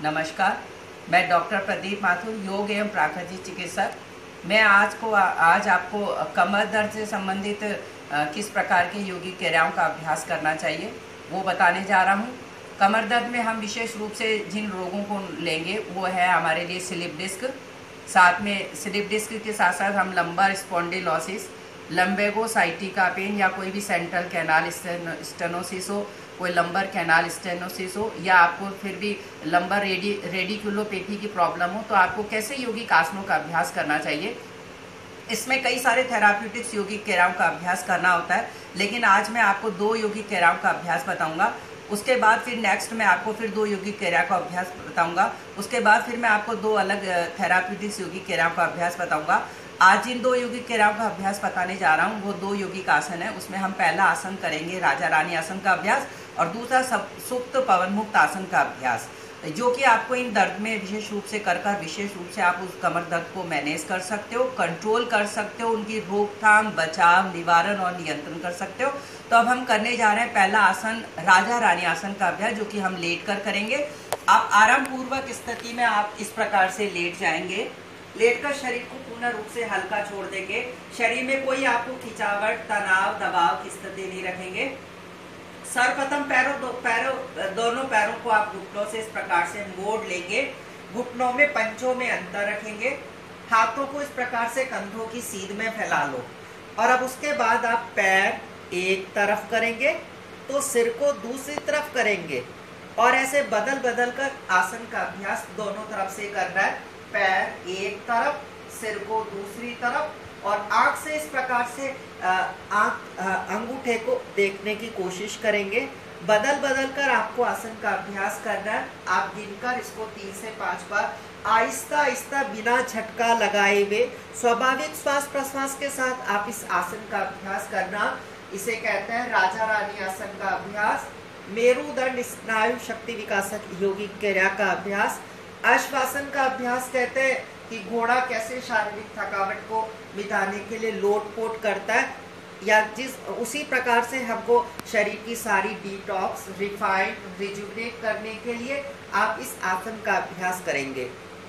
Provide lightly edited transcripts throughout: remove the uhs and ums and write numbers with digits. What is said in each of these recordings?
नमस्कार, मैं डॉक्टर प्रदीप माथुर, योग एवं प्राकृतिक चिकित्सक। मैं आज आपको कमर दर्द से संबंधित किस प्रकार के योगिक क्रियाओं का अभ्यास करना चाहिए वो बताने जा रहा हूँ। कमर दर्द में हम विशेष रूप से जिन रोगों को लेंगे वो है हमारे लिए स्लिप डिस्क। साथ में स्लिप डिस्क के साथ साथ हम lumbar spondylosis, lumbago sciatica pain या कोई भी सेंट्रल कैनाल स्टेनोसिस हो, कोई लंबर कैनाल स्टेनोसिस हो, या आपको फिर भी लंबर रेडिकुलोपैथी की प्रॉब्लम हो, तो आपको कैसे योगिक आसनों का अभ्यास करना चाहिए। इसमें कई सारे थेराप्यूटिक्स योगिक क्रियाओं का अभ्यास करना होता है, लेकिन आज मैं आपको 2 योगिक क्रियाओं का अभ्यास बताऊंगा। उसके बाद फिर नेक्स्ट मैं आपको फिर 2 योगिक क्रिया का अभ्यास बताऊंगा। उसके बाद फिर मैं आपको 2 अलग थेराप्यूटिक्स योगिक क्रियाओं का अभ्यास बताऊंगा। आज जिन 2 योगिक क्रियाओं का अभ्यास बताने जा रहा हूँ वो 2 योगिक आसन है। उसमें हम पहला आसन करेंगे राजा रानी आसन का अभ्यास और दूसरा सुप्त पवन मुक्त आसन का अभ्यास, जो कि आपको इन दर्द में विशेष रूप से कर विशेष रूप से आप उस कमर दर्द को मैनेज कर सकते हो, कंट्रोल कर सकते हो, उनकी रोकथाम, बचाव, निवारण और नियंत्रण कर सकते हो। तो अब हम करने जा रहे हैं पहला आसन राजा रानी आसन का अभ्यास, जो कि हम लेट कर करेंगे। आप आराम पूर्वक स्थिति में आप इस प्रकार से लेट जाएंगे। लेटकर शरीर को पूर्ण रूप से हल्का छोड़ देंगे। शरीर में कोई आपको खिंचावट, तनाव, दबाव की स्थिति नहीं रखेंगे। सर्वप्रथम दोनों पैरों को आप घुटनों से इस प्रकार से मोड़ लेंगे। घुटनों में पंजों में अंतर रखेंगे। हाथों को इस प्रकार से कंधों की सीध में फैला लो और अब उसके बाद आप पैर एक तरफ करेंगे तो सिर को दूसरी तरफ करेंगे और ऐसे बदल बदल कर आसन का अभ्यास दोनों तरफ से करना है। पैर एक तरफ, सिर को दूसरी तरफ और आंख से इस प्रकार से अंगूठे को देखने की कोशिश करेंगे। बदल बदल कर आपको आसन का अभ्यास करना है। आप गिनकर इसको 3 से 5 बार आहिस्ता आहिस्ता बिना झटका लगाए हुए स्वाभाविक श्वास प्रश्वास के साथ आप इस आसन का अभ्यास करना। इसे कहते हैं राजा रानी आसन का अभ्यास, मेरुदंड स्नायु शक्ति विकासक योगिक क्रिया का अभ्यास। अश्वासन का अभ्यास कहते हैं कि घोड़ा कैसे शारीरिक थकावट को मिटाने के लिए लोटपोट करता है, या उसी प्रकार से हमको शरीर की सारी डिटॉक्स, रिफाइन, रिजुविनेट करने के लिए आप इस आसन का अभ्यास करेंगे।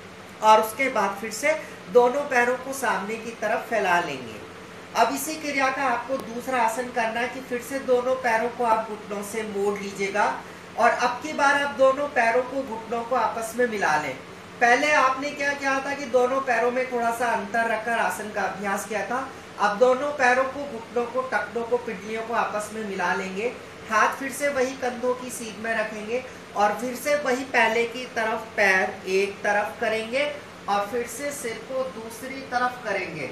और उसके बाद फिर से दोनों पैरों को सामने की तरफ फैला लेंगे। अब इसी क्रिया का आपको दूसरा आसन करना है कि फिर से दोनों पैरों को आप घुटनों से मोड़ लीजिएगा और अब की बार आप दोनों पैरों को घुटनों को आपस में मिला लें। पहले आपने क्या किया था कि दोनों पैरों में थोड़ा सा अंतर रखकर आसन का अभ्यास किया था। अब दोनों पैरों को, घुटनों को, टखनों को, पिंडलियों को आपस में मिला लेंगे। हाथ फिर से वही कंधों की सीध में रखेंगे और फिर से वही पहले की तरफ पैर एक तरफ करेंगे और फिर से सिर को दूसरी तरफ करेंगे।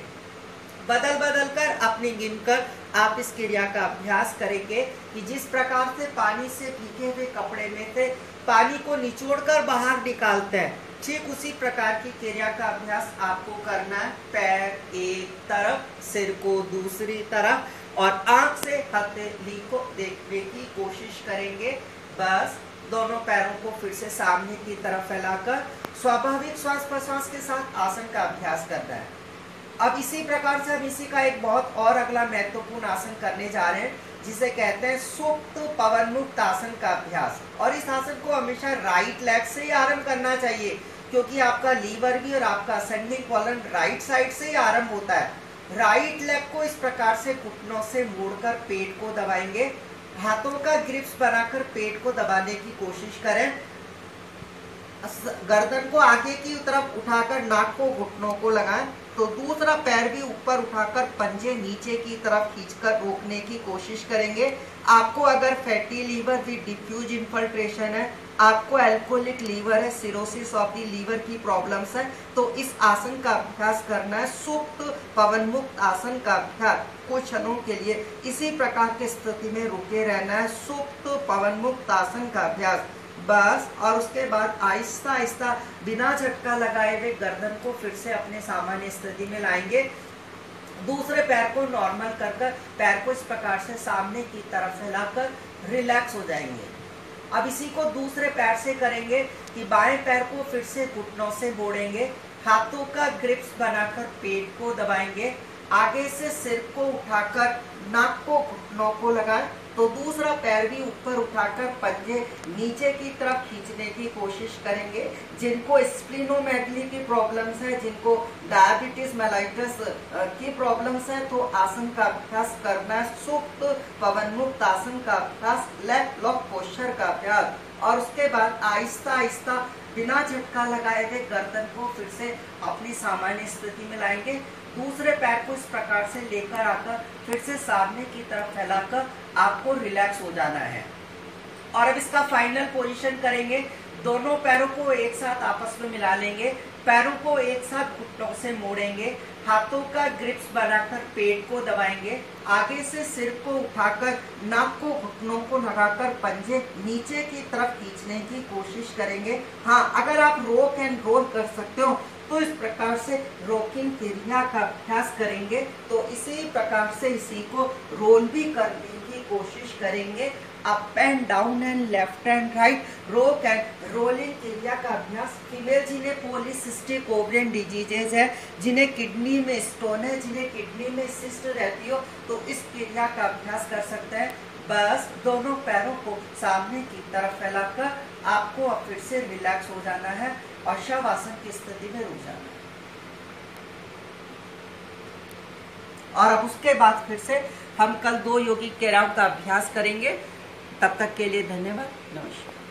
बदल बदल कर अपनी गिनकर आप इस क्रिया का अभ्यास करेंगे कि जिस प्रकार से पानी से भीगे हुए कपड़े में से पानी को निचोड़कर बाहर निकालते हैं, ठीक उसी प्रकार की क्रिया का अभ्यास आपको करना है। पैर एक तरफ, सिर को दूसरी तरफ और आंख से हथेली को देखने की कोशिश करेंगे। बस दोनों पैरों को फिर से सामने की तरफ फैलाकर स्वाभाविक श्वास प्रश्वास के साथ आसन का अभ्यास करना है। अब इसी प्रकार से हम इसी का एक बहुत और अगला महत्वपूर्ण आसन करने जा रहे हैं, जिसे कहते हैं सुप्त पवन मुक्त आसन का अभ्यास। और इस आसन को हमेशा राइट लेग से ही आरंभ करना चाहिए, क्योंकि आपका लीवर भी और आपका असेंडिंग कॉलम राइट साइड से ही आरंभ होता है। राइट लेग को इस प्रकार से घुटनों से मोड़कर पेट को दबाएंगे। हाथों का ग्रिप्स बनाकर पेट को दबाने की कोशिश करें। गर्दन को आगे की तरफ उठाकर नाक को घुटनों को लगाएं, तो दूसरा पैर भी ऊपर उठाकर पंजे नीचे की तरफ खींचकर रोकने की कोशिश करेंगे। आपको अगर fatty liver with diffuse infiltration है, आपको अल्कोहलिक लीवर है, सिरोसिस ऑफ द लीवर की प्रॉब्लम्स है, तो इस आसन का अभ्यास करना है। सुप्त पवन मुक्त आसन का अभ्यास कुछ क्षणों के लिए इसी प्रकार की स्थिति में रुके रहना है। सुप्त पवन मुक्त आसन का अभ्यास बस। और उसके बाद आहिस्ता आहिस्ता बिना झटका लगाए हुए गर्दन को फिर से अपने सामान्य स्थिति में लाएंगे। दूसरे पैर को नॉर्मल कर पैर को इस प्रकार से सामने की तरफ फैलाकर रिलैक्स हो जाएंगे। अब इसी को दूसरे पैर से करेंगे कि बाएं पैर को फिर से घुटनों से मोड़ेंगे। हाथों का ग्रिप्स बनाकर पेट को दबाएंगे। आगे से सिर को उठाकर नाक को घुटनों को लगाएं तो दूसरा पैर भी ऊपर उठाकर पंजे नीचे की तरफ खींचने की कोशिश करेंगे। जिनको स्प्लीनोमेगली की प्रॉब्लम्स है, जिनको डायबिटीज मेलाइटिस की प्रॉब्लम्स है, तो आसन का अभ्यास करना है। सुप्त पवन मुक्त आसन का अभ्यास, लेफ्ट लॉक पोस्चर का अभ्यास, और उसके बाद आहिस्ता आहिस्ता बिना झटका लगाए हुए गर्दन को फिर से अपनी सामान्य स्थिति में लाएंगे। दूसरे पैर को इस प्रकार से लेकर आकर फिर से सामने की तरफ फैलाकर आपको रिलैक्स हो जाना है। और अब इसका फाइनल पोजीशन करेंगे। दोनों पैरों को एक साथ आपस में मिला लेंगे, पैरों को एक साथ घुटनों से मोड़ेंगे, हाथों का ग्रिप्स बनाकर पेट को दबाएंगे, आगे से सिर को उठाकर नाक को घुटनों को लगाकर पंजे नीचे की तरफ खींचने की कोशिश करेंगे। हाँ, अगर आप रॉक एंड रोल कर सकते हो तो इस प्रकार से रॉकिंग क्रिया का अभ्यास करेंगे। तो इसी प्रकार से इसी को रोल भी करने की कोशिश करेंगे। Up and down and left and right, rock and rolling क्रिया का अभ्यास। फीमेल जिन्हें पॉलीसिस्टिक ओवरियन डिजीजेज है, जिन्हें किडनी में स्टोन है, जिन्हें किडनी में सिस्ट रहती हो, तो इस क्रिया का अभ्यास कर सकते हैं। बस दोनों पैरों को सामने की तरफ फैलाकर आपको अब फिर से रिलैक्स हो जाना है और शवासन की स्थिति में रुक जाना है। और अब उसके बाद फिर से हम कल 2 यौगिक क्रियाओं का अभ्यास करेंगे। तब तक के लिए धन्यवाद, नमस्कार।